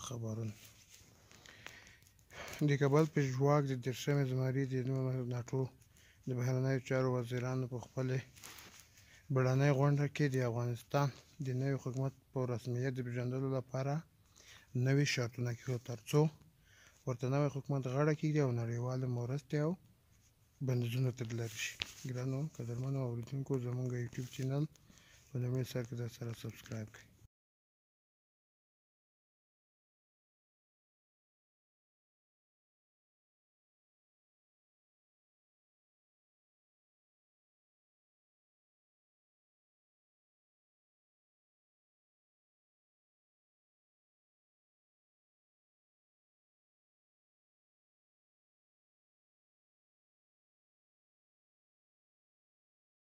خبرونه. د کابل پېشواک د 13مې زمري د ناټو د بهرنیو چارو وزیرانو په خپلې بیړنۍ غونډه کې د افغانستان د نوي حکومت په رسمیت د پېژندلو لپاره نوي شرطونه کېښودل، ترڅو ورته نوی حکومت غاړه کېږدي او نړیوالې مرستې او بندیزونه ترې لرې شي. ګرانو قدرمنو اورېدونکو، زموږ یوټیوب چینل په لومړي سر کې سره سبسکرایب کړئ.